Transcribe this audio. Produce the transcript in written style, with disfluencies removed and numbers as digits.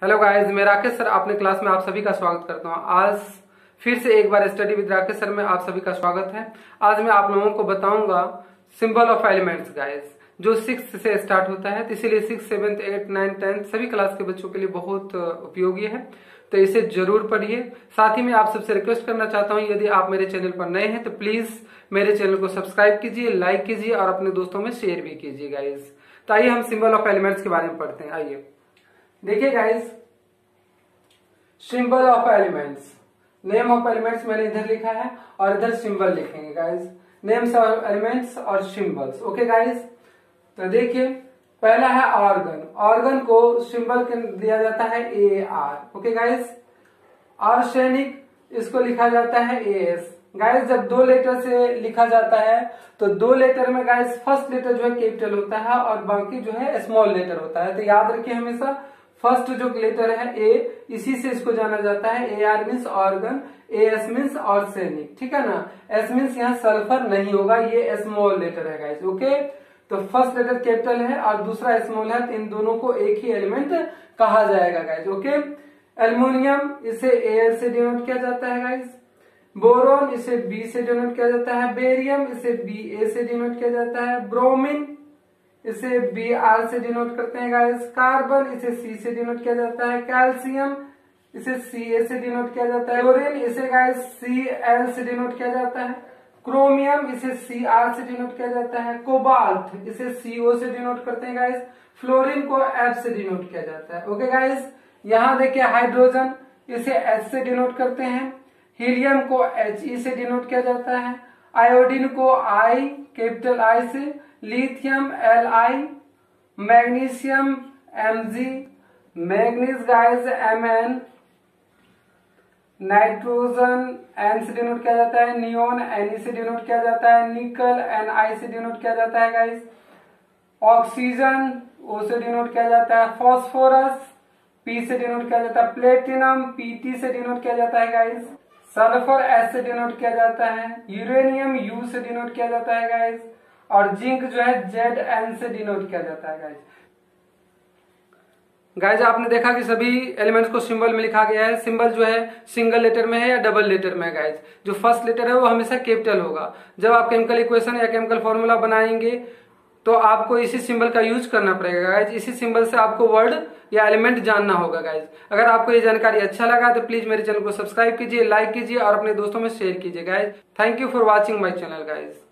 Hello guys, मैं Rakesh sir अपने class में आप सभी का स्वागत करता हूं। आज फिर से एक बार स्टडी विद राकेश सर में आप सभी का स्वागत है। आज मैं आप लोगों को बताऊंगा सिंबल ऑफ एलिमेंट्स गाइस, जो 6 से स्टार्ट होता है, तो इसीलिए 6, 7, 8, 9, 10 सभी क्लास के बच्चों के लिए बहुत उपयोगी है, तो इसे जरूर पढ़िए। साथ ही मैं आप सबसे रिक्वेस्ट करना चाहता हूँ, यदि आप मेरे चैनल पर नए हैं तो प्लीज मेरे चैनल को सब्सक्राइब कीजिए, लाइक कीजिए और अपने दोस्तों में शेयर भी कीजिए गाइस। तो आइए हम सिंबल ऑफ एलिमेंट्स के बारे में पढ़ते हैं। आइए देखिए guys, symbol of elements, name of elements मैंने इधर लिखा है और इधर सिंबल लिखेंगे गाइस, नेम्स ऑफ एलिमेंट्स और सिंबल्स। ओके गाइस, तो देखिए पहला है ऑर्गन। ऑर्गन को सिंबल दिया जाता है AR। ओके गाइस, आर्सेनिक इसको लिखा जाता है AS। गाइस जब दो लेटर से लिखा जाता है तो दो लेटर में गाइस फर्स्ट लेटर जो है कैपिटल होता है और बाकी जो है स्मॉल लेटर होता है। तो याद रखिए हमेशा फर्स्ट जो लेटर है A, इसी से इसको जाना जाता है। AR means argon, AS means arsenic, ठीक है ना। S मीन्स यहाँ सल्फर नहीं होगा, ये स्मॉल लेटर है गाइस। ओके, तो फर्स्ट लेटर कैपिटल है और दूसरा स्मॉल है, तो इन दोनों को एक ही एलिमेंट कहा जाएगा गाइस। ओके, एल्युमिनियम इसे Al से डिनोट किया जाता है गाइस। बोरोन इसे B से डिनोट किया जाता है। बेरियम इसे Ba से डिनोट किया जाता है। ब्रोमीन इसे Br से डिनोट करते हैं गाइस। कार्बन इसे C से डिनोट किया जाता है। कैल्शियम इसे Ca से डिनोट किया जाता है। क्लोरीन इसे गाइस Cl से डिनोट किया जाता है। क्रोमियम इसे Cr से डिनोट किया जाता है। कोबाल्ट इसे Co से डिनोट करते हैं गाइस। फ्लोरीन को F से डिनोट किया जाता है। ओके गाइस, यहाँ देखिए हाइड्रोजन इसे H से डिनोट करते हैं। हीलियम को He से डिनोट किया जाता है। आयोडीन को I कैपिटल I से, lithium Li, magnesium Mg, manganese guys Mn, nitrogen N से डिनोट किया जाता है। नियोन Ne से डिनोट किया जाता है। निकल Ni से डिनोट किया जाता है गाइस। ऑक्सीजन O से डिनोट किया जाता है। फॉस्फोरस P से डिनोट किया जाता है। प्लेटिनम Pt से डिनोट किया जाता है गाइस। सल्फर S से डिनोट किया जाता है। यूरेनियम U से डिनोट किया जाता है गाइस। और जिंक जो है Zn से डिनोट किया जाता है गाइस। गाइस आपने देखा कि सभी एलिमेंट्स को सिंबल में लिखा गया है। सिंबल जो है सिंगल लेटर में है या डबल लेटर में है गाइस। जो फर्स्ट लेटर है वो हमेशा कैपिटल होगा। जब आप केमिकल इक्वेशन या केमिकल फॉर्मूला बनाएंगे तो आपको इसी सिंबल का यूज करना पड़ेगा गाइस। इसी सिंबल से आपको वर्ड या एलिमेंट जानना होगा गाइस। अगर आपको ये जानकारी अच्छा लगा तो प्लीज मेरे चैनल को सब्सक्राइब कीजिए, लाइक कीजिए और अपने दोस्तों में शेयर कीजिए guys. Thank you for watching my channel guys.